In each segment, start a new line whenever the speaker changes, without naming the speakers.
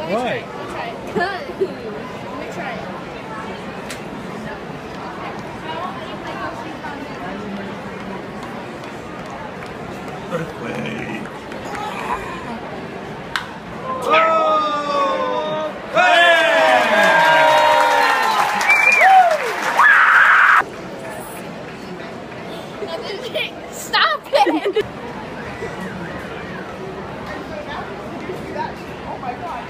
Why?
Let me try it.
Earthquake.
Stop it!
Oh my god,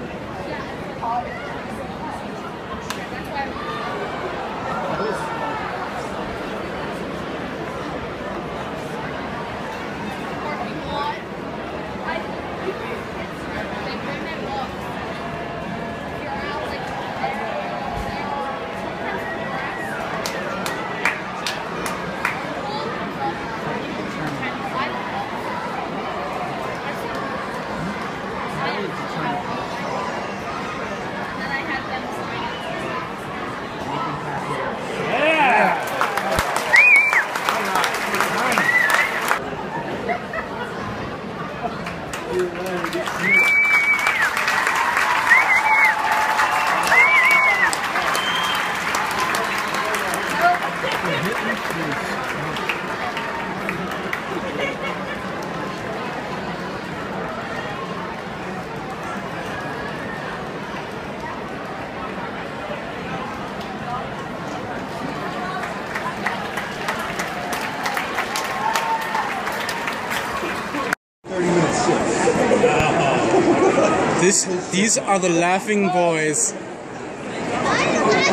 These are the laughing boys.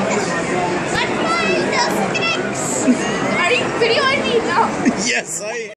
Are you videoing me? No.
Yes, I